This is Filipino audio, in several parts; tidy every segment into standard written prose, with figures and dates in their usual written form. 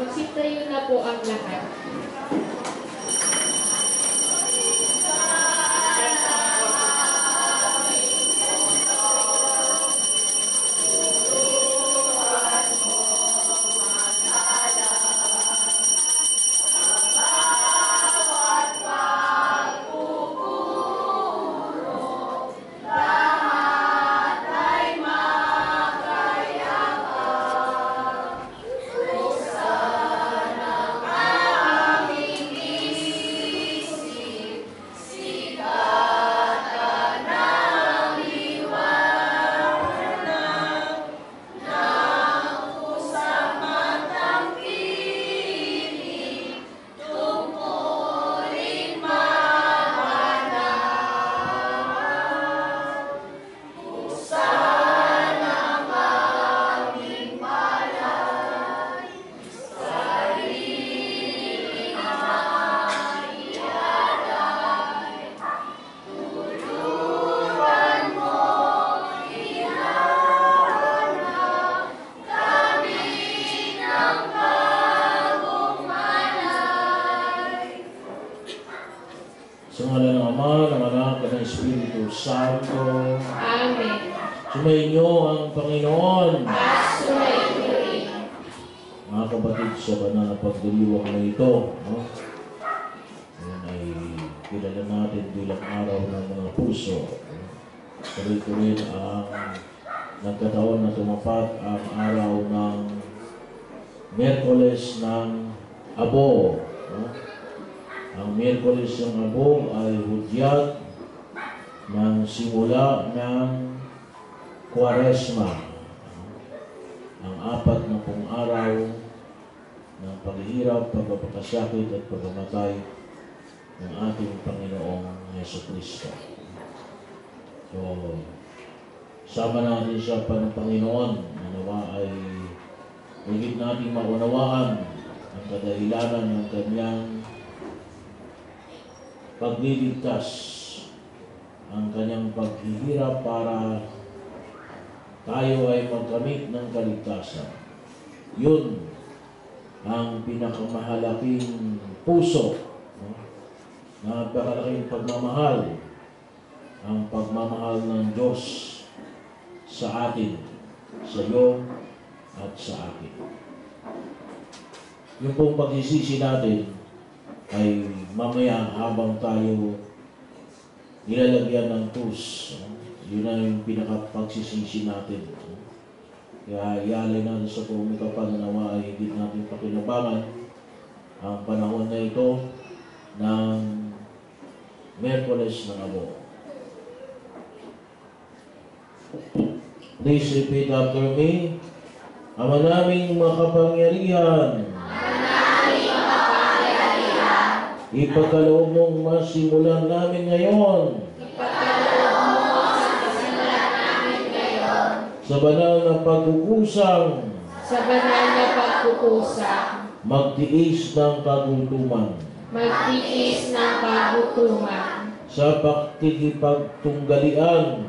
Magsintayo na po ang lahat. Sa ngalan ng Ama, ng Anak, at ng Espiritu Santo. Amen. Sumainyo ang Panginoon. At sumainyo rin. Mga kapatid, sa banal na pagdiriwang na ito, no? Ayan ay kilala natin bilang araw ng mga puso. Tuloy-tuloy ang nagkataon na tumapat ang araw ng Miyerkules ng Abo. No? Ang Miyerkules ng Abo ay hudyat ng simula ng Kwaresma. Ang 40 araw ng paghihirap, pagpapakasakit at pagkamatay ng ating Panginoong Jesucristo. So, sama natin siya pa ng Panginoon na nawa ay higit natin maunawaan ang kadahilanan ng kanyang pagliligtas, ang kanyang paghihirap para tayo ay magkamit ng kaligtasan. Yun ang pinakamahalaking puso, no? Napakalaking pagmamahal, ang pagmamahal ng Diyos sa atin, sa iyo at sa akin. Yung pong pagsisisi natin ay mamaya habang tayo nilalagyan ng krus. Yun na yung pinakapagsisisi natin. Kaya ialay natin sa pumikapan na nawa ay higit natin pakinabangan ang panahon na ito ng Miyerkules ng Abo. Please repeat after me. Ama naming makapangyarihan, ipagkaloob mong masimulan namin ngayon sa banal na pagkukusang magtiis ng kagutuman sa pakikipagtunggalian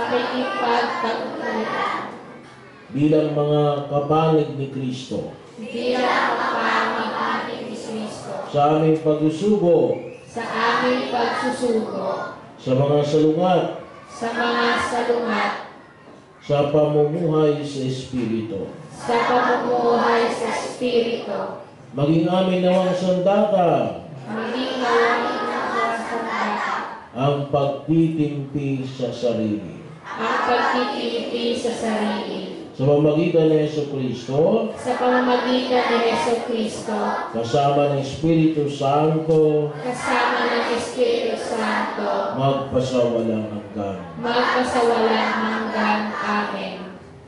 bilang mga kapanig ni Kristo sa aming pagsusugo sa mga salungat sa pamumuhay sa Espiritu. Maging amin nawang sandata ang pagtitimpi sa sarili. Sa pamamagitan ni Jesucristo, kasama ng Espiritu Santo, magpasawalang hanggan. Amen.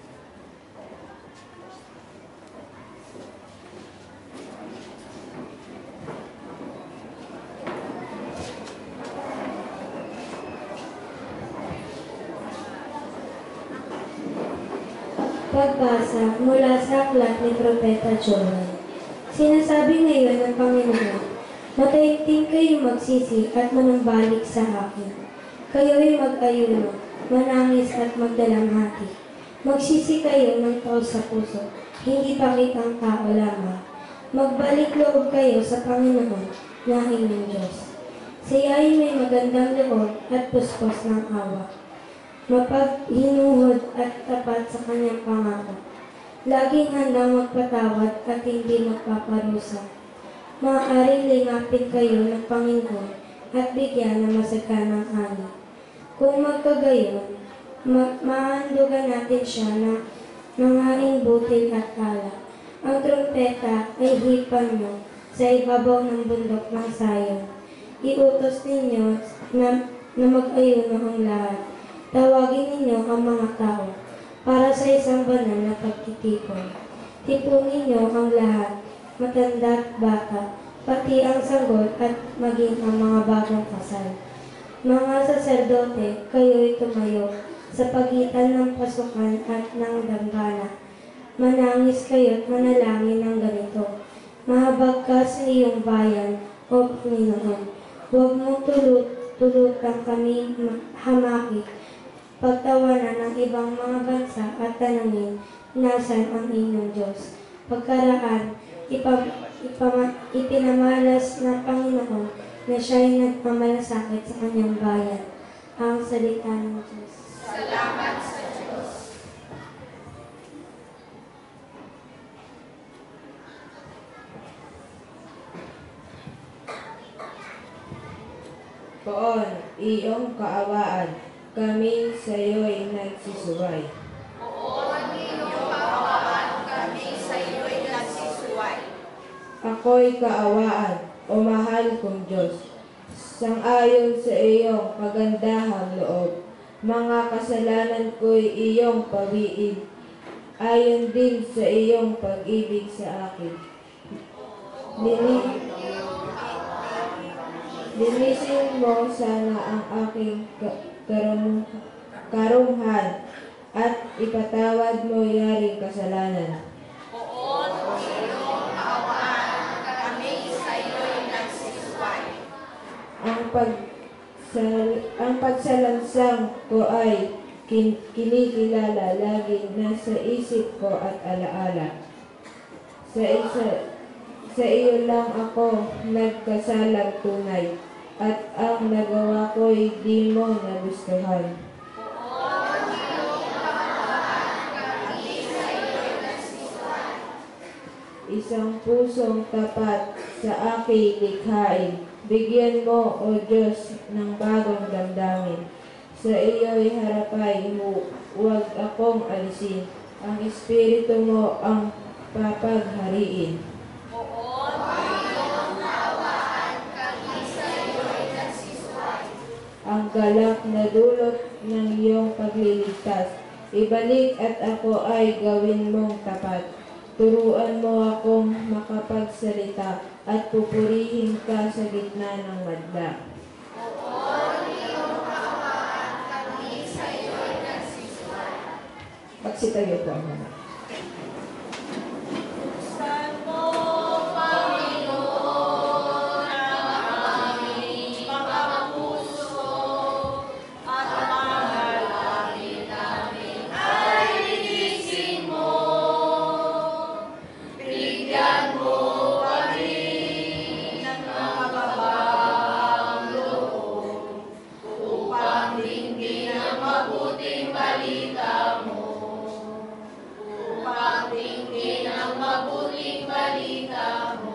Pagbasa mula sa aklat ni Propeta Joel. Sinasabi ngayon ng Panginoon, mataimtim kayong magsisi at manambalik sa akin. Kayo'y mag-ayuno, manangis at magdalamhati. Magsisi kayo ng taos sa puso, hindi pakitang tao lamang. Magbalik loob kayo sa Panginoon na inyong Diyos. Siya ay may magandang loob at puspos ng awa, mapaghinuhod at tapat sa kanyang pangako. Laging handang magpatawad at hindi magpaparusa. Maaaring lingapin kayo ng Panginoon at bigyan ng masaganang ani. Kung magkagayon, maandugan natin siya na nangaing butil at alak. Ang trumpeta ay hipan mo sa ibabaw ng bundok ng Sayon. Iutos ninyo na mag-ayuno ang lahat. Tawagin ninyo ang mga tao para sa isang banal na pagtitipon. Tipunin ninyo ang lahat, matanda at bata, pati ang sanggol at maging ang mga bagong kasal. Mga saserdote, kayo'y tumayo sa pagitan ng pasukan at ng dambana. Manangis kayo't manalangin ng ganito. Mahabag ka sa iyong bayan, O Panginoon. Huwag mong tulutang kami hamaki. Pagtawanan ng ibang mga bansa at tanungin, nasan ang inyong Diyos? Pagkaraan, ipinamalas ng Panginoon na siya'y nagmamalasakit sa kanyang bayan. Ang salita ng Diyos. Salamat sa Diyos. Poon, iyong kaawaan, kami sa iyo'y nagsisuway. Poon, iyong kaawaan, kami sa iyo'y nagsisuway. Ako'y kaawaan, o mahal kong Diyos, sang-ayon sa iyong kagandahang loob. Mga kasalanan ko'y iyong pawiin, ayon din sa iyong pag-ibig sa akin. Linisin mo sana ang aking karumhan at ipatawad mo yaring kasalanan. Poon, iyong kaawaan, kami sa iyo'y nagsisuway. Ang pagsalansang ko ay kinikilala, laging nasa isip ko at alaala. Sa iyo lang ako nagkasalang tunay, at ang nagawa ko'y di mo nagustuhan. Poon, iyong kaawaan, kami sa iyo'y nagsisuway. Isang pusong tapat sa aking likhain, bigyan mo, O Diyos, ng bagong damdamin. Sa iyo'y harapay, huwag akong alisin. Ang Espiritu mo ang papaghariin. Poon, iyong kaawaan, kami sa iyo'y nagsisuway. Ang galak na dulot ng iyong pagliligtas, ibalik at ako ay gawin mong tapat. Turuan mo akong makapagsalita at pupurihin ka sa gitna ng madla. Poon, iyong kaawaan, kami sa iyo'y nagsisuway. Magsitayo po ang mga. Buksan mo, Panginoon, ang aming mga puso at mahalangin namin ay linisin mo. Bigyan mo kami ng mababang loob upang dinggin ang mabuting balita mo. Upang dinggin ang mabuting balita mo.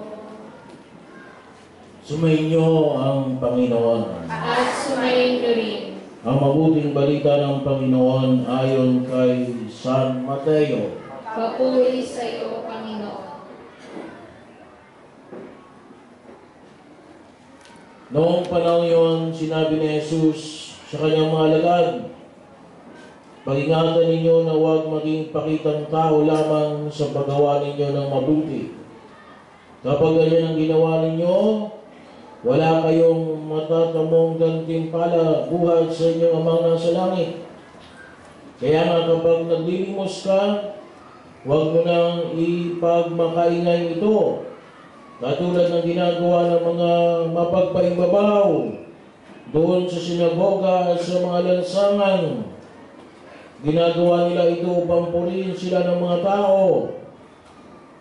Sumainyo ang Panginoon. At sumainyo rin. Ang mabuting balita ng Panginoon ayon kay San Mateo. Papuri sa iyo, Panginoon. Noong panahon yon, sinabi ni Jesus sa kanyang mga alagad, pag-ingatan ninyo na huwag maging pakitang tao lamang sa paggawa ninyo ng mabuti. Kapag ganyan ang ginawa ninyo, wala kayong matatamong gantimpala buhat sa inyong amang nasa langit. Kaya nga kapag naglilimos ka, huwag mo nang ipagmakaingay ito, katulad ng ginagawa ng mga mapagpaimbabaw doon sa sinagoga at sa mga lansangan. Ginagawa nila ito upang purihin sila ng mga tao.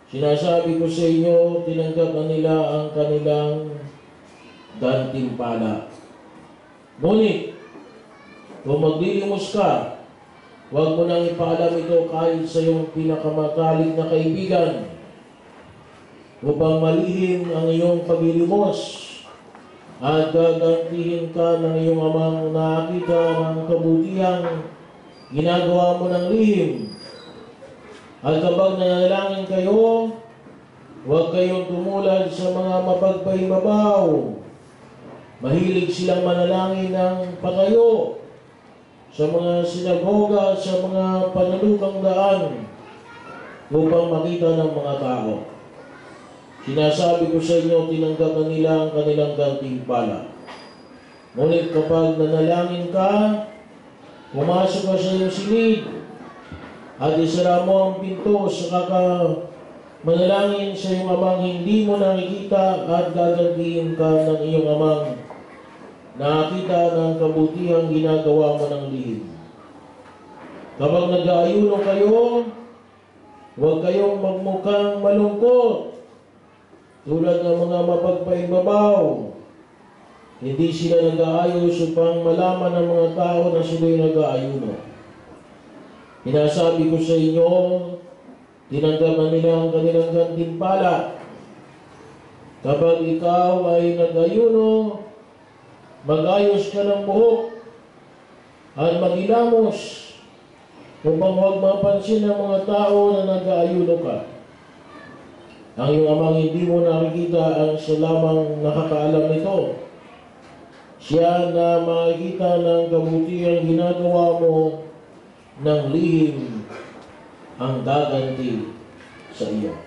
Sinasabi ko sa inyo, tinanggap na nila ang kanilang gantimpala. Ngunit, kung maglilimos ka, huwag mo nang ipaalam ito kahit sa iyong pinakamatalik na kaibigan upang malihim ang iyong paglilimos at gagantihin ka ng iyong amang nakakita ng kabutihang ginagawa mo ng lihim. At kapag nanalangin kayo, huwag kayong tumulad sa mga mapagpahibabaw. Mahilig silang manalangin ng patayo sa mga sinagoga, sa mga panalukang daan upang makita ng mga tao. Sinasabi ko sa inyo, tinanggap na nila ang kanilang gantimpala. Ngunit kapag nanalangin ka, pumasok ka sa iyong silid at isara mo ang pinto sa manalangin sa iyong amang hindi mo nakikita at gagantihin ka ng iyong amang nakakita ng kabutihang ginagawa mo ng lihim. Kapag nag-aayuno kayo, huwag kayong magmukhang malungkot tulad ng mga mapagpaimbabaw. Hindi sila nag-aayos upang malaman ng mga tao na sila'y nag-aayuno. Sinasabi ko sa inyo, tinanggap na nila ang kanilang gantimpala. Kapag ikaw ay nag-ayuno, mag-ayos ka ng buhok at mag-ilamos upang huwag mapansin ng mga tao na nag-aayuno ka. Ang iyong amang hindi mo nakikita ang siya lamang nakakaalam nito. Siya na makikita ng kabutihang ginagawa mo ng lihim ang gaganti sa iyo.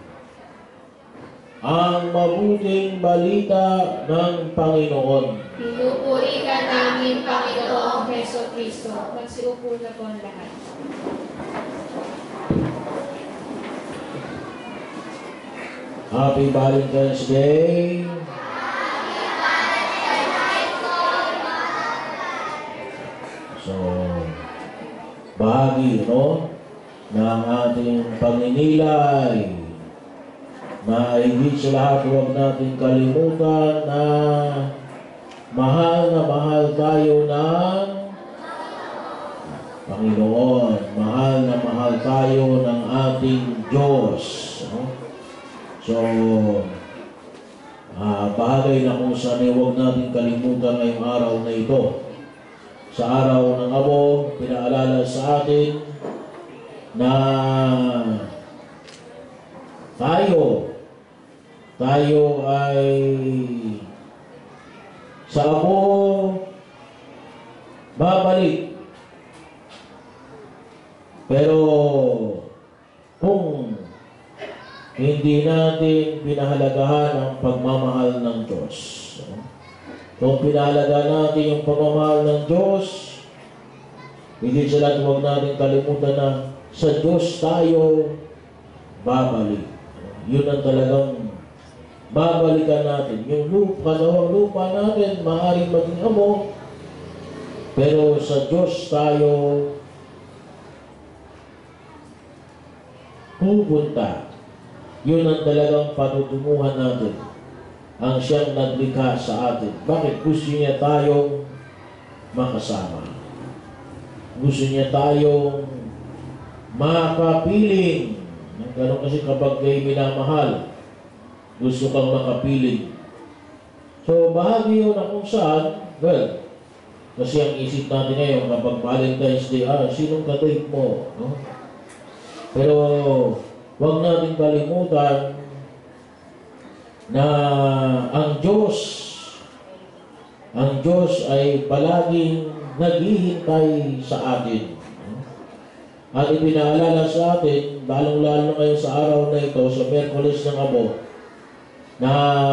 Ang mabuting balita ng Panginoon. Pinupuri ka namin, Panginoong Heso Kristo. Magsiupo na po ang lahat. Happy Valentine's Day! So, bahagi, no, ng ating pagninilay na higit sa lahat huwag natin kalimutan na mahal tayo ng Panginoon. Mahal tayo ng ating Diyos. No? So, bagay na kung saan huwag natin kalimutan ngayong araw na ito. Sa araw ng Abo, pinaalala sa atin na tayo ay sa Abo babalik. Pero kung hindi natin pinahalagahan ang pagmamahal ng Diyos, kung pinahalagaan natin yung pagmamahal ng Diyos, hindi sa lahat huwag natin kalimutan na sa Diyos tayo babalik. Yun ang talagang babalikan natin. Yung lupa natin, maaaring maging amo, pero sa Diyos tayo pupunta. Yun ang talagang patutunguhan natin. Ang siyang naglikha sa atin. Bakit? Gusto niya tayong makasama. Gusto niya tayong makapiling. Ganun kasi kapag kayo minamahal, gusto kang makapiling. So, bahagi yun na kung saan, well, kasi ang isip natin ngayon, kapag Valentine's Day, sinong ka-date mo? No? Pero, huwag natin kalimutan na ang Diyos ay palaging naghihintay sa atin. At ipinaalala sa atin, lalong-lalo ngayon sa araw na ito, sa Miyerkules ng Abo, na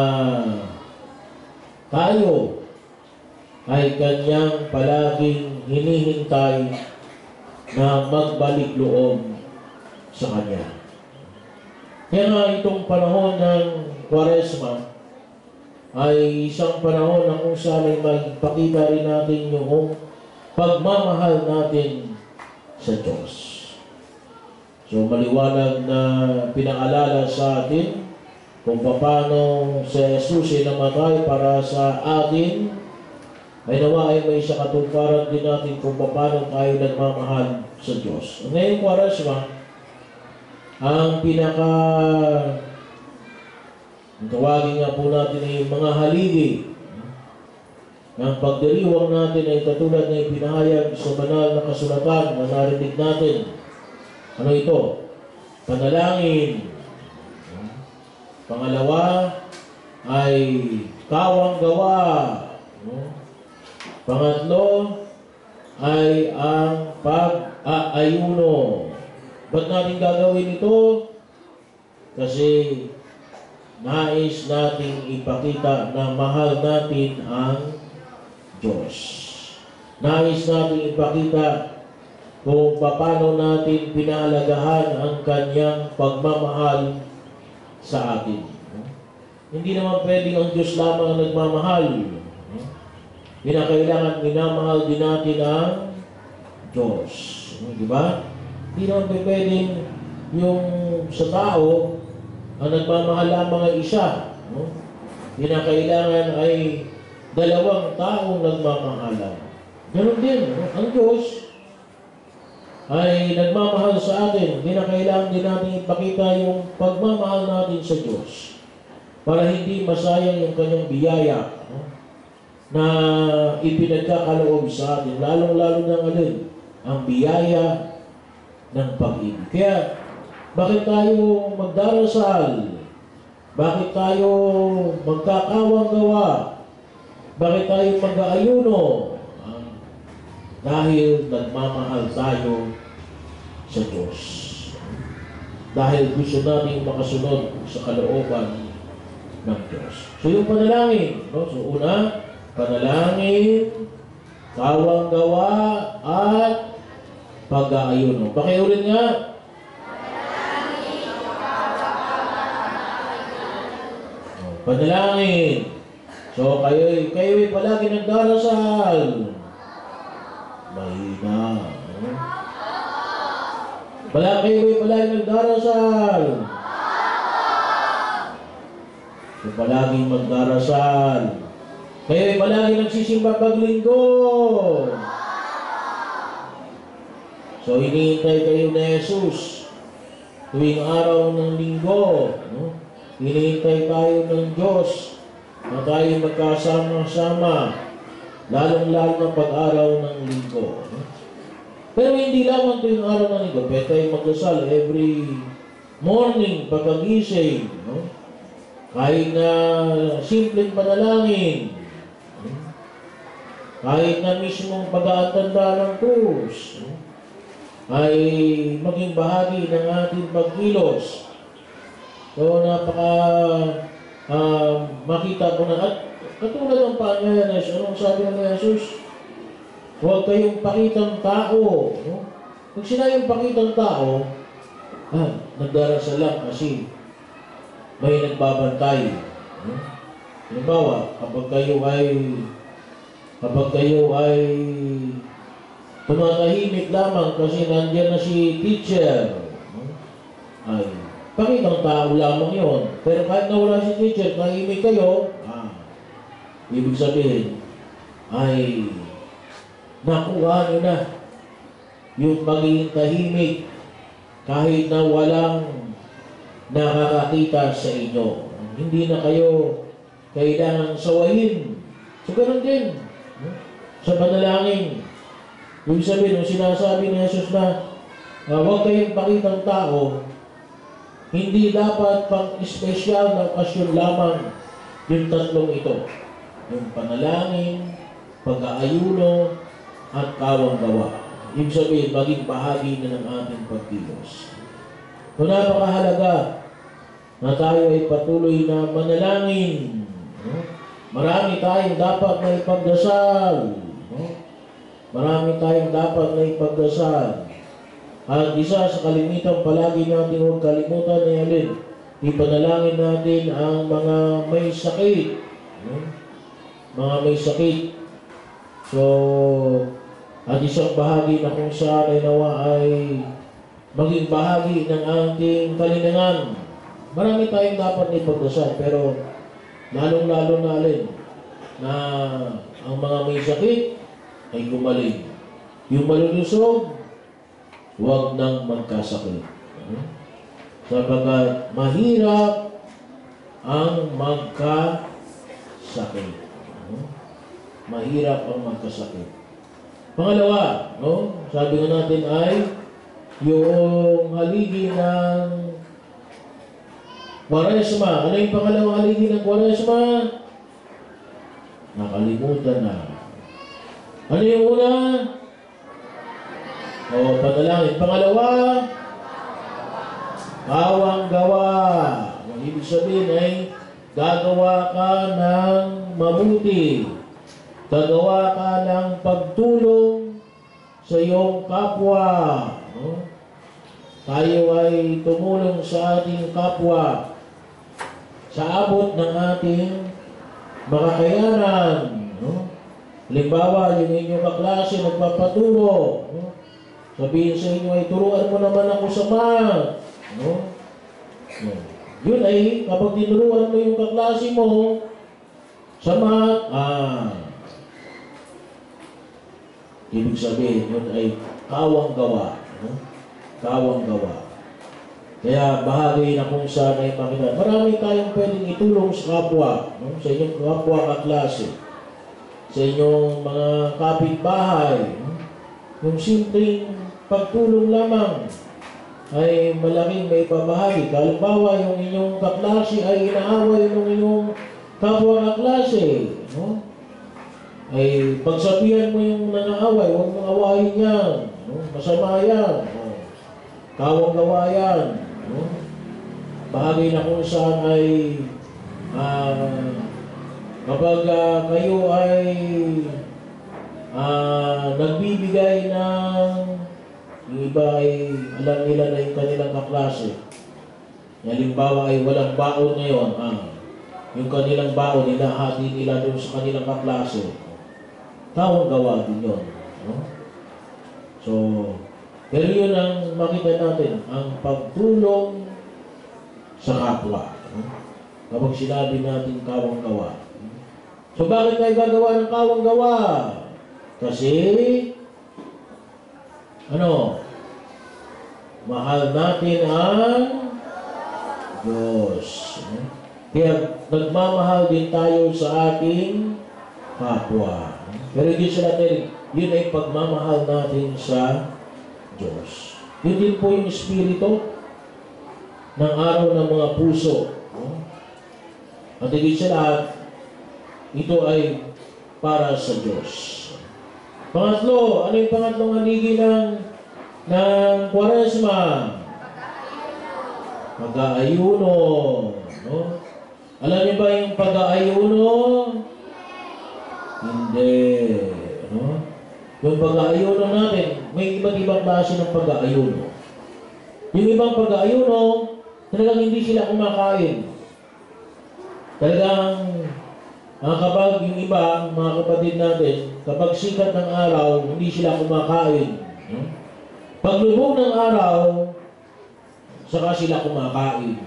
tayo ay Kanyang palaging hinihintay na magbalik loob sa Kanya. Kaya nga itong panahon ng Kwaresma ay isang panahon na kung saan ay magpakita rin natin yung pagmamahal natin sa Diyos. So maliwanag na pinaalala sa atin kung paano si Jesus ay namatay para sa atin, ay nawa ay may sa katuparan din natin kung paano tayo nagmamahal sa Diyos. Ngayong Kwaresma, ang tawagin nga po natin ay mga haligi. Ang pagdiriwang natin ay katulad na ipinahayag sa banal na kasulatan na narinig natin. Ano ito? Panalangin. Pangalawa ay kawang gawa. Pangatlo ay ang pag-aayuno. Ba't natin gagawin ito? Kasi nais nating ipakita na mahal natin ang Diyos. Nais nating ipakita kung paano natin pinahalagahan ang Kanyang pagmamahal sa atin. Hindi naman pwedeng ang Diyos lamang ang nagmamahal. Kinakailangan minamahal din natin ang Diyos. Di ba? Hindi naman pwedeng yung sa tao ang nagmamahal lamang ay isa. Kinakailangan ay dalawang taong nagmamahalan. Ganun din. Ang Diyos ay nagmamahal sa atin. Kinakailangan din natin ipakita yung pagmamahal natin sa Diyos para hindi masayang yung Kanyang biyaya na ipinagkakaloob sa atin. Lalong-lalo na ngayon ang biyaya ng pag-ibig. Kaya, bakit tayo magdarasal? Bakit tayo magkakawang gawa? Bakit tayo mag-aayuno? Dahil nagmamahal tayo sa Diyos. Dahil gusto natin makasunod sa kalooban ng Diyos. So yung panalangin, no? So una, panalangin, kawang gawa, at pag-aayuno. Pakiulit nga. Panalangin. So kayo'y palagi nagdarasal. Mahina. Kayo'y palagi nagdarasal. So palaging magdarasal. Kayo'y palagi nagsisimba paglinggo. So hinihintay kayo na Jesus tuwing araw ng linggo. Hinihintay tayo ng Diyos na tayo magkasama-sama, lalong-lalo na pag-araw ng linggo. Pero hindi lamang ito yung araw ng linggo. Pwede tayo magdasal every morning pagkagising. Kahit na simpleng panalangin. Kahit na mismong pag-aantanda ng krus. Ay maging bahagi ng ating pagkilos. So, makita ko na, at katulad ng paanyaya na Jesus, anong sabi ng Jesus? Huwag kayong pakitang tao. No? Pag sinayang pakitang tao, nagdarasal lang kasi may nagbabantay. Halimbawa, kapag kayo ay tumatahimik lamang kasi nandiyan na si teacher, ay pakitang tao lamang yon. Pero kahit nawala si teacher, tahimik kayo, ibig sabihin, ay nakuha nyo na yung magiging tahimik kahit na walang nakakakita sa inyo. Hindi na kayo kailangan sawayin. So, ganun din. Sa panalangin, ibig sabihin, nung sinasabi ni Jesus na huwag kayong pakitang tao, hindi dapat pang espesyal na okasyon lamang yung tatlong ito. Yung panalangin, pag-aayuno, at kawang gawa. Ibig sabihin, maging bahagi na ng ating pagkilos. So, napakahalaga na tayo ay patuloy na manalangin. Marami tayong dapat na ipagdasal. Marami tayong dapat na ipagdasal. At isa sa kalimitang palagi natin huwag kalimutan na yalin, ipanalangin natin ang mga may sakit. Mga may sakit. So, at isang bahagi na kung saan ay nawa ay maging bahagi ng ating kalinangan. Marami tayong dapat ipagdasal, pero lalong-lalo na alin na ang mga may sakit ay gumaling. Yung malulusog, huwag nang magkasakit. Sapagkat mahirap ang magkasakit. Mahirap ang magkasakit. Pangalawa, sabi nga natin ay yung haligi ng Kwaresma. Ano yung pangalawang haligi ng Kwaresma? Nakalimutan na. Ano yung una? Panalangin. Pangalawa, kawang gawa. Ang ibig sabihin ay gagawa ka ng mabuti. Gagawa ka ng pagtulong sa iyong kapwa. Tayo ay tumulong sa ating kapwa sa abot ng ating makakayanan. Halimbawa, yung inyong kaklase magpapaturo. Sabihin sa inyo ay, turuan mo naman ako sa math. Yun ay, kapag tinuruan mo yung kaklase mo sa math, ibig sabihin, yun ay kawang gawa. Kawang gawa. Kaya bahagi na kung saan ay makita. Marami tayong pwedeng itulong sa kapwa, sa inyong kapwa kaklase, sa inyong mga kapitbahay. Yung simpleng pagtulong lamang ay malaking may pamahagi. Halimbawa, yung inyong kaklase ay inaaway ng inyong kapwa kaklase. Ay pagsabihan mo yung nangaaway, huwag mong awayin yan. Masama yan. Kawang gawa yan. Bahagi na kung saan ay kapag kayo ay nagbibigay ng yung iba ay alam nila na yung kanilang kaklase. Halimbawa ay walang baon ngayon. Yung kanilang baon nila, hati nila doon sa kanilang kaklase. Kawang gawa din yun. So, pero yun ang makita natin, ang pagtulong sa kapwa. Kapag sinabi natin kawang gawa. So bakit tayo gagawa ng kawang gawa? Kasi, mahal natin ang Diyos. Kaya nagmamahal din tayo sa ating kapwa. Pero yun sila natin, yun ay pagmamahal natin sa Diyos. Yun din po yung espiritu ng araw ng mga puso. At higit sa lahat, ito ay para sa Diyos. Pangatlo, ano yung pangatlong haligi ng Kwaresma? Pag-aayuno. Alam niyo ba yung pag-aayuno? Hindi. Yung pag-aayuno natin, may iba't ibang klase ng pag-aayuno. Yung ibang pag-aayuno, talagang hindi sila kumakain. Talagang, kapag yung iba, mga kapatid natin, kapag sikat ng araw, hindi sila kumakain. Pag lubog ng araw, saka sila kumakain.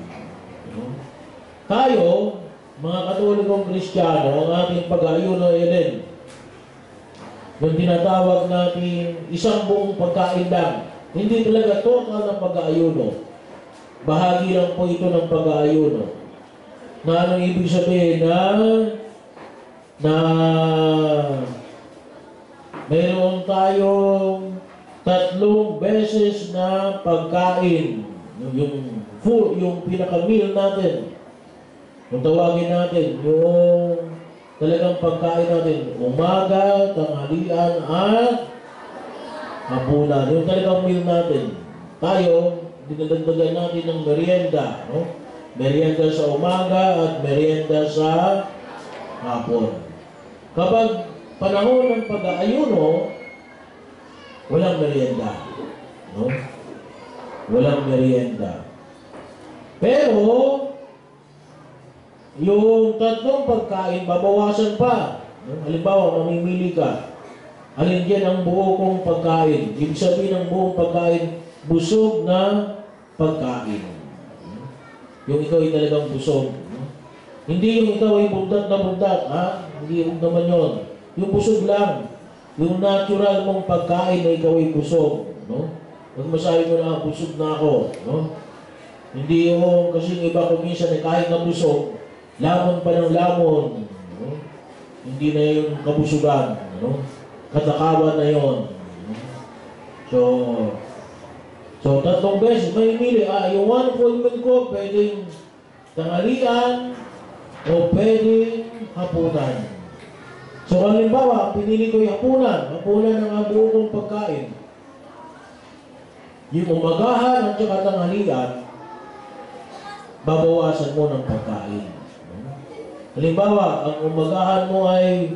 Tayo, mga Katolikong Kristiyano, ang ating pag-aayuno ay din. Yung tinatawag natin isang buong pagkain lang. Hindi talaga total ng pag-aayuno. Bahagi lang po ito ng pag-aayuno. Na anong ibig sabihin na mayroon tayong 3 beses na pagkain. Yung pinaka-meal natin. Kung tawagin natin, yung talagang pagkain natin, umaga, tanghalian, at hapunan. Yung talagang meal natin. Tayo, dinadagdagan natin ng merienda. Merienda sa umaga at merienda sa hapon. Kapag panahon ng pag-aayuno, walang merienda. Walang merienda. Pero, yung 3 pagkain, babawasan pa. Halimbawa, mamimili ka. Alin dyan ang buo kong pagkain? Ibig sabihin ng buong pagkain, busog na pagkain. Yung ikaw ay talagang busog. Hindi yung ikaw ay bundat na bundat, ha? Hindi yung naman yun. Yung busog lang. Yung natural mong pagkain na ikaw ay busog. No? Pag masabi mo na, busog na ako. No? Hindi yung kasi iba kung minsan ay kahit na busog, lamon pa ng lamon. No? Hindi na yung kabusugan. No? Katakawan na yun. So tatlong beses, may mili. Yung one full meal ko, pwedeng tanghalian o pwedeng hapunan. So halimbawa, pinili ko yung hapunan. Hapunan ng buo kong pagkain. Yung umagahan at saka tanghalian, babawasan mo ng pagkain. Halimbawa, ang umagahan mo ay,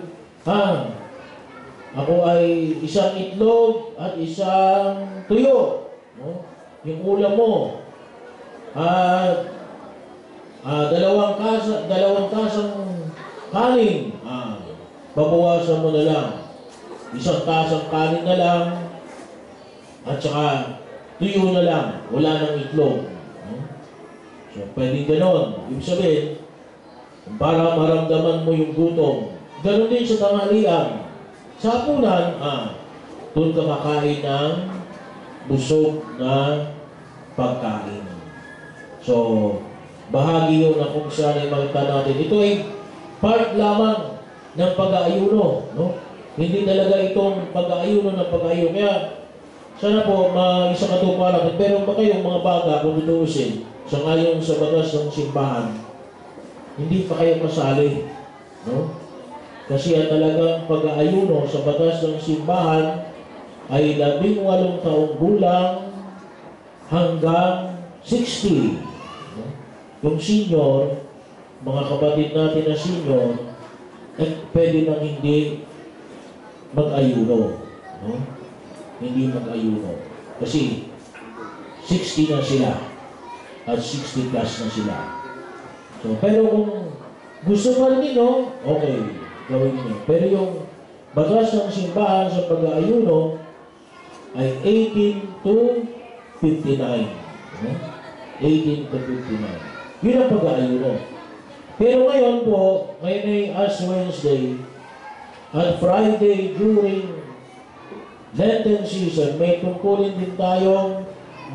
ako ay isang itlog at isang tuyo. No? Yung ulam mo, at dalawang tasang kanin, babawasan mo na lang. Isang tasang kanin na lang, at saka tuyo na lang, wala nang itlog. No? So, pwedeng ganon. Ibig sabihin, para maramdaman mo yung gutom. Ganon din sa tanghalian. Sa hapunan, doon ka kakain ng busog na pagkain. So, bahagi yun na kung saan ay makita natin. Ito ay part lamang ng pag-aayuno. No? Hindi talaga itong pag-aayuno ng pag-aayuno. Kaya, sana po, isa katuparan. Pero ba kayong mga bata, kung tutuusin, sa ngayon sa batas ng simbahan, hindi pa kayo kasali. No? Kasi ang talagang pag-aayuno sa batas ng simbahan ay 18 taong gulang hanggang 60. No? Yung senior, mga kapatid natin na senior, pwede nang hindi mag-ayuno. No? Hindi mag-ayuno. Kasi 60 na sila at 60 plus na sila. So, pero kung gusto mo rin ninyo, okay, gawin niyo. Pero yung batas ng simbahan sa pag-aayuno ay 18 to 59. No? 18 to 59. Yun ang pag-aayuno. Pero ngayon po, ngayon ay Ash Wednesday at Friday during Lenten season, may tungkulin din tayong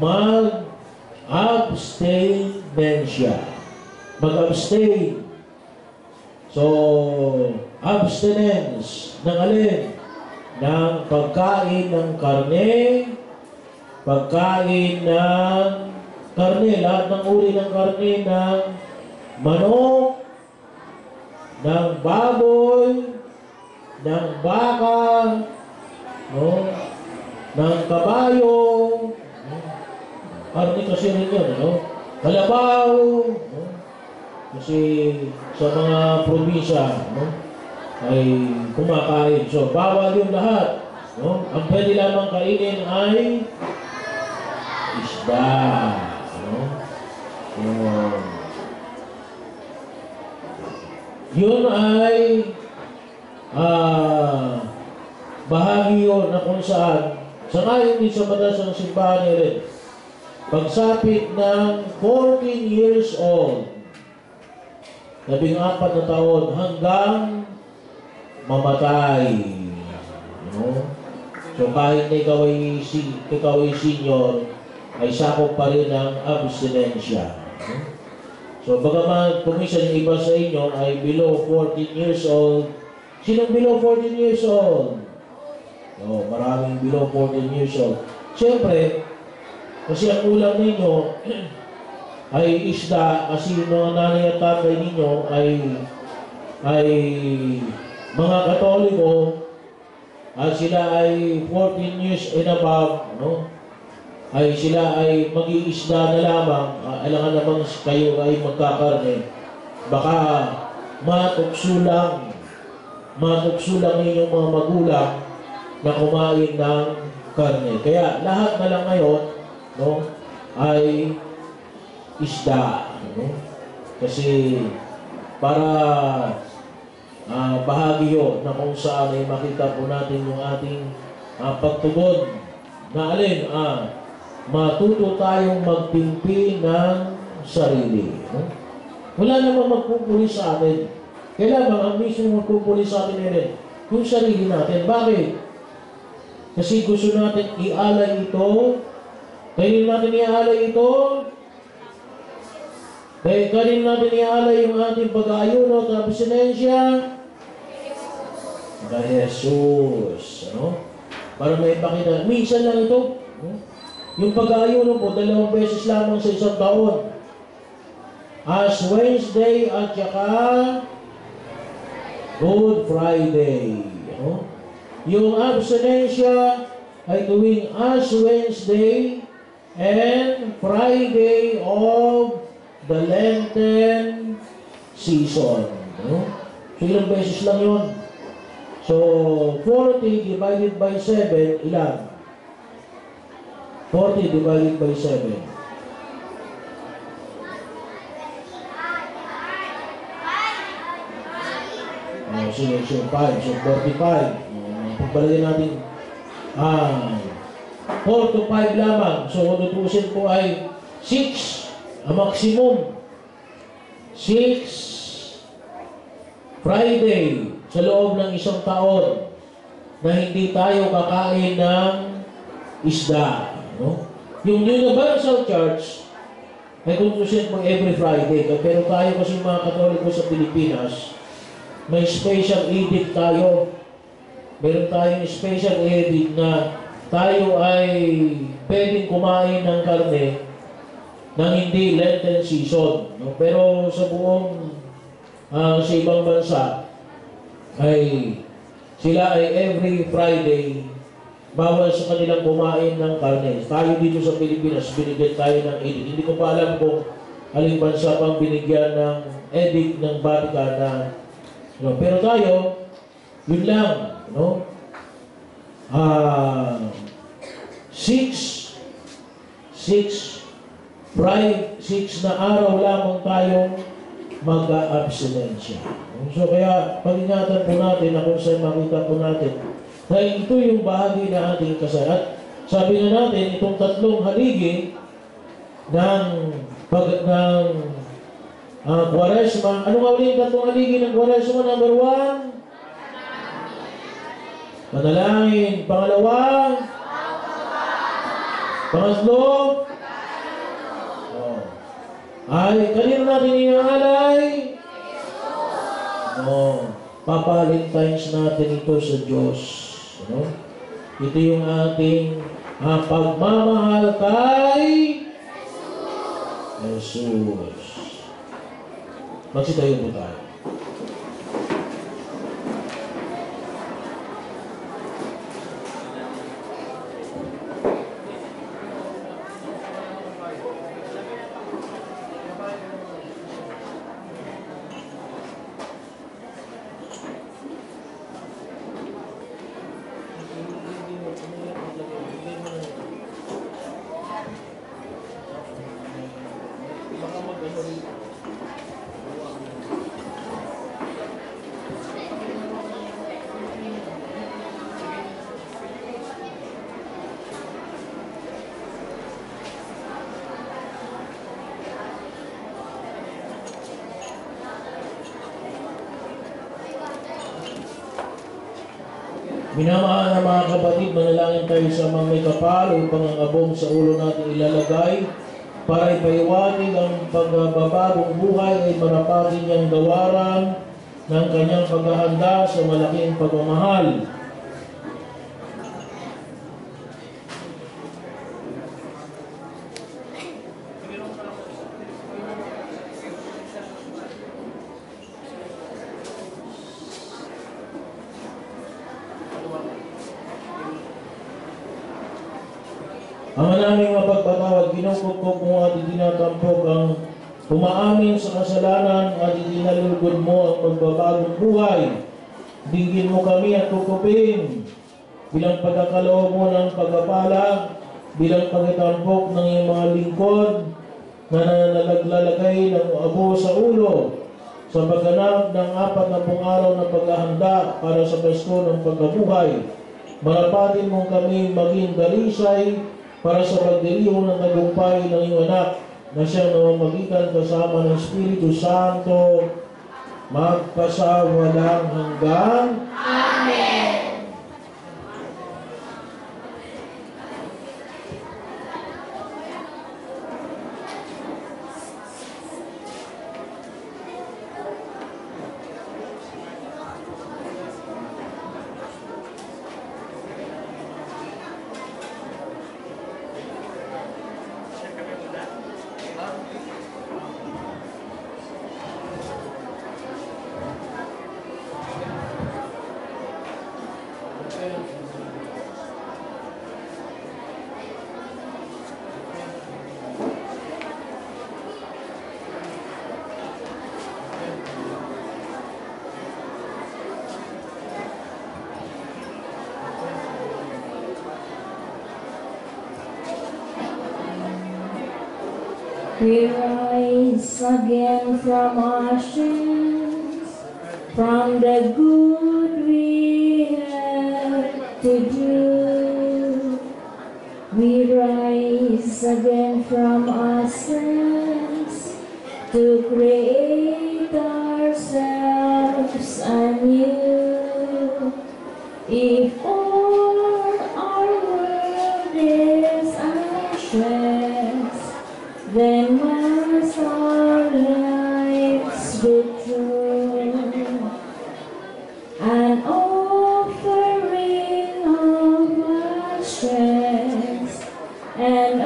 mag-abstain-mensya. Mag-abstain. So, abstinence ng alin? Ng pagkain ng karne, pagkain ng karne, lahat ng uri ng karne ng manok, ng baboy, ng baka, no? Ng kabayo, karne kasi rin yun, no? Kalabaw, no? Kasi sa mga probinsya, no? Ay kumakain. So, bawal yung lahat. No? Ang pwede lamang kainin ay isda. No? So, yun ay bahagi yun na kung saan sa ngayon din sa batas ng simbahan rin, pagsapit ng 14 years old, 14 na taon hanggang mamatay. No? So kahit na ikaw ay senior, ay sakop pa rin ang abstinensya. No? So bagaman kumisan yung iba sa inyo ay below 14 years old, sinong below 14 years old? So, maraming below 14 years old. Siyempre, kasi ang ulam ninyo ay isda, kasi yung mga nanay at tatay ninyo ay mga Katoliko, at sila ay 14 years and above, no? Ay sila ay mag-iisda na lamang, alangan namang kayo ay magkakarne. Baka matukso lang ninyong mga magulang na kumain ng karne. Kaya lahat na lang ngayon, no, ay isda, no? Kasi para bahagi yun na kung saan ay makita po natin yung ating pagtugon na alin, matuto tayong magtimpi ng sarili. No? Wala namang magpupuli sa atin. Kailangan ang mismo magpupuli sa atin rin yung sarili natin. Bakit? Kasi gusto natin ialay ito. Kainin natin ialay ito. Kainin natin ialay yung ating pag-aayuno at abstinensya kay Jesus. Ano? Para may pakita. Minsan lang ito. Yung pag-aayuno po, 2 beses lamang sa isang taon. As Wednesday at saka Good Friday. Ano? Yung abstinensya ay tuwing Ash Wednesday and Friday of the Lenten season. No? So, ilang beses lang yun. So, 40 divided by 7, ilan? 40 divided by 7. So, 5. So, 45. Pagbalagyan natin 4 to 5 lamang. So, kung tutusin po ay 6 ang maximum. 6 Friday sa loob ng isang taon na hindi tayo kakain ng isda. No? Yung Universal Church ay tutusin po every Friday. Pero tayo kasi mga Katoliko sa Pilipinas, may special edict tayo. Meron tayong special edict na tayo ay pwedeng kumain ng karne nang hindi Lenten season. No? Pero sa buong sa ibang bansa ay sila ay every Friday bawal sa kanilang kumain ng karne. Tayo dito sa Pilipinas, binigyan tayo ng edict. Hindi ko pa alam kung aling bansa pang binigyan ng edict ng Vatican na no, pero tayo, yun lang, no? 6 na araw lamang tayong mag-abstinensya. So kaya, pag-ingatan po natin na kung saan makita po natin na ito yung bahagi na ating kasal. At sabi nga natin, itong 3 haligi ng Quaresma. Ano nga ulit ang 3 haligi ng Quaresma? Number 1, panalangin. Pangalawa, pangatlo, ay kanino natin inaalay? Papalintines natin ito sa Diyos. Ito yung ating pagmamahal kay Jesus. Magsitayo po tayo. Minamahal na mga kapatid, manalangin tayo sa mga may kapal upang ang abong sa ulo natin ilalagay para ipaiwanig ang pagbabagong buhay ay marapatin niyang gawaran ng kanyang paghahanda sa malaking pagmamahal. Ang naming mapagpatawad, kinukukok mo at itinatampok ang umaamin sa kasalanan at itinalugod mo ang pagbabagong buhay. Dinggin mo kami at kukupin bilang pagkakaloob mo ng pagpapala, bilang pagkatampok ng iyong mga lingkod na nalaglalagay ng abo sa ulo sa pagganap ng 40 araw na paghahanda para sa Pasko ng pagkabuhay. Marapatin mo kami maging dalisay para sa pagdiriwang ng tagumpay ng iyong anak na siyang namamagitan kasama ng Espiritu Santo magpasawalang hanggan. Amen. We rise again from ashes, from the good we have to do. We rise again from ashes to create ourselves anew. If all our world is ashes, then must our lives be true, an offering of ashes, an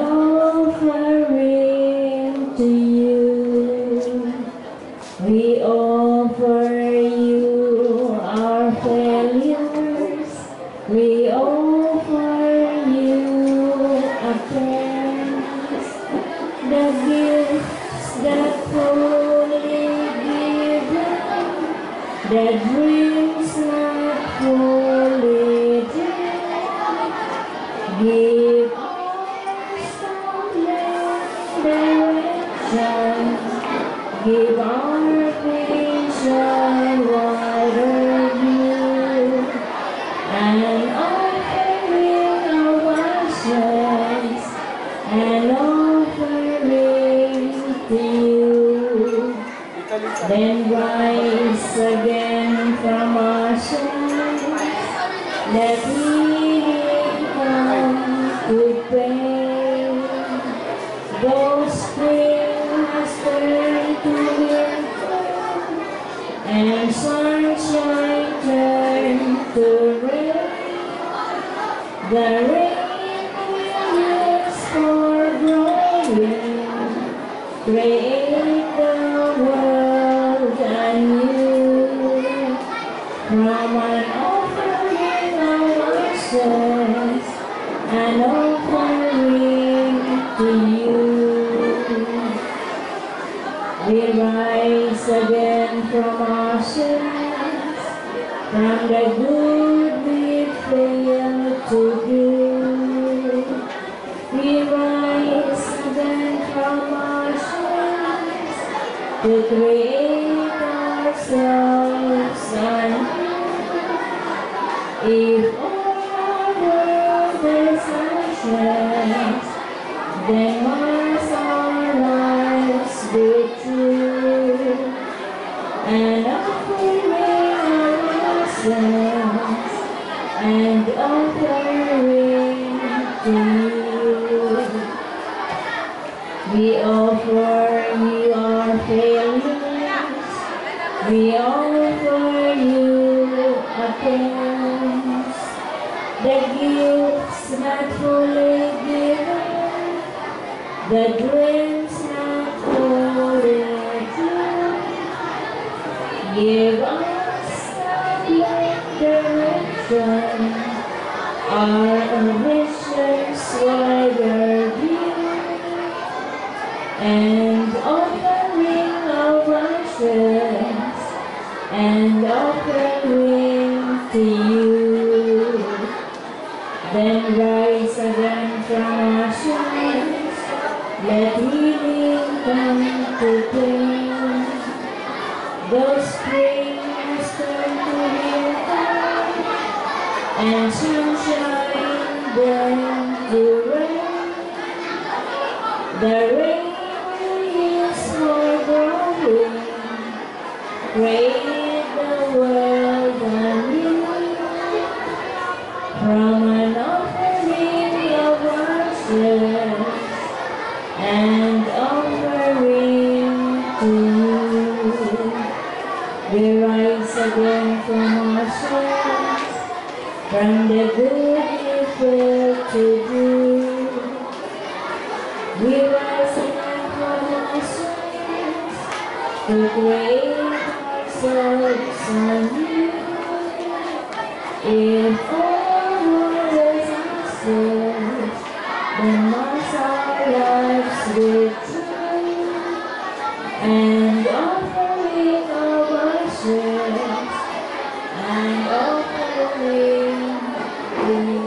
offering to you. We offer you our failures, we offer you a praise, the gifts that fully given, the dreams not fully dreamed. Give us stolen direction, give our vision wider view, an offering of ashes, an offering to you. Then rise again from ashes, let healing come to pain. Though spring has turned to winter, and sunshine turned to rain, the rain will use for growing, create the world anew. From an offering of ashes, an offering to you. We rise again from ashes, from the good we failed to do. We rise again from ashes to create ourselves anew. If all our world is ashes, then must our lives be true, and offering of ourselves, and offering to you. We offer you our failures, we offer you a praise, the gifts not fully given, the dreams not fully dreamed. Give us the direction, our visions wider view, and offering of ashes, and offering to you. Then rise again from ashes, let healing come to pain. Though spring has turned to winter, and sunshine then to rain, The rain is more growing. Great the world anew. From an offering of ourselves and offering to you, we rise again from our sins, from the good we failed to do. We rise again from our sins to create ourselves anew. If always ourselves, then must our lives with truth and offering of ourselves and offering to you.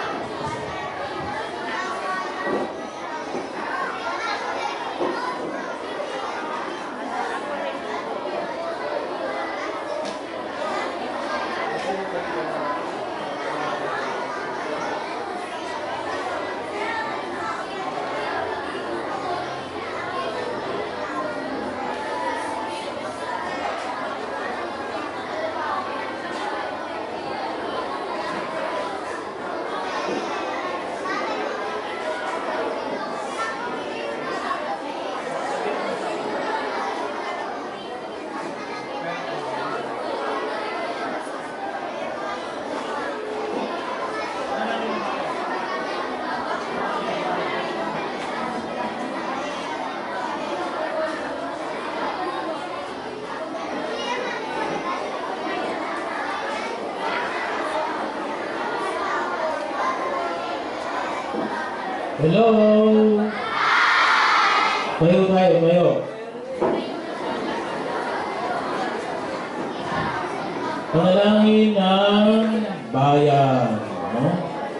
Hello! Tayo tayo. Panalangin ng bayan. No?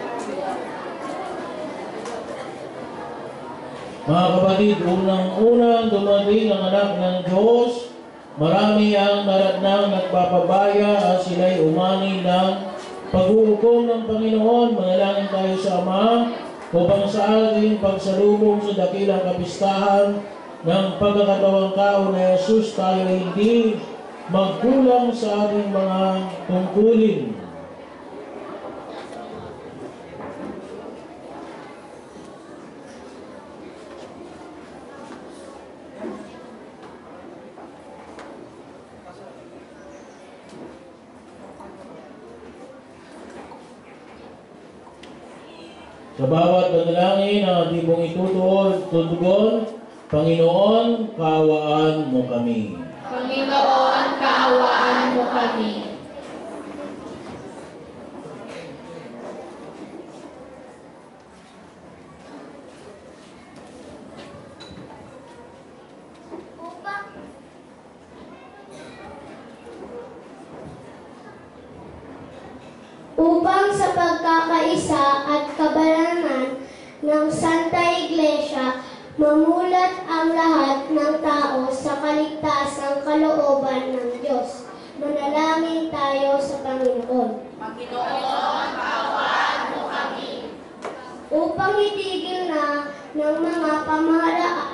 Mga kapatid, unang-unang dumating ang anak ng Diyos. Marami ang naratnang nagpapabaya at sila'y umani ng pag-uukom ng Panginoon. Manalangin tayo sa Ama upang sa ating pagsalubong sa dakilang kapistahan ng pagkakatawang tao na Jesus, tayo hindi magkulang sa ating mga tungkulin. Sa bawat panalangin ang ating pong itutugon, Panginoon, kaawaan mo kami. Panginoon, kaawaan mo kami. Upang sa pagkakaisa at kabanalan ng Santa Iglesia, mamulat ang lahat ng tao sa kaligtasang kalooban ng Diyos. Manalangin tayo sa Panginoon. Panginoon, kaawaan mo kami. Upang itigil na ng mga pamahalaan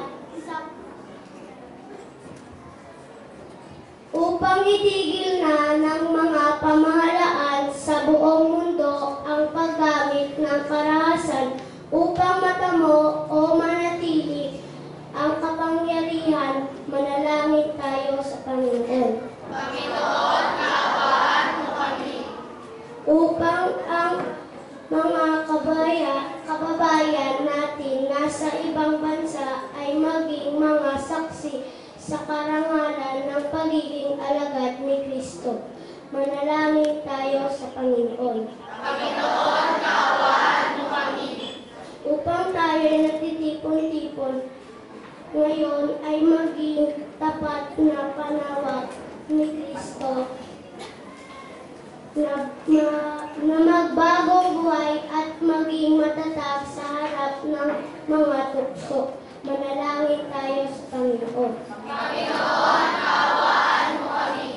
sa buong mundo ang paggamit ng karahasan upang matamo o manatili ang kapangyarihan. Manalangin tayo sa Panginoon. Panginoon, kaawaan mo kami. Upang ang mga kababayan natin nasa ibang bansa ay maging mga saksi sa karangalan ng pagiging alagad ni Kristo. Manalangin tayo sa Panginoon. Panginoon, kaawaan mo kami. Upang tayo ay nagtitipon-tipon, ngayon ay maging tapat na panawag ni Kristo na magbagong buhay at maging matatag sa harap ng mga tukso. Manalangin tayo sa Panginoon. Panginoon, kaawaan mo kami.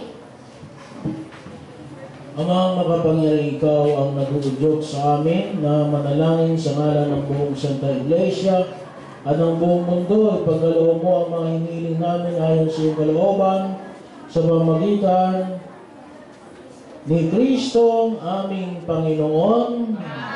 Amang makapangyarihan, ikaw ang nag-uudyok sa amin na manalangin sa ngalan ng buong Santa Iglesia at ang buong mundo, ipagkaloob mo ang mga hinihiling namin ayon sa iyong kalooban sa pamamagitan ni Kristong aming Panginoon.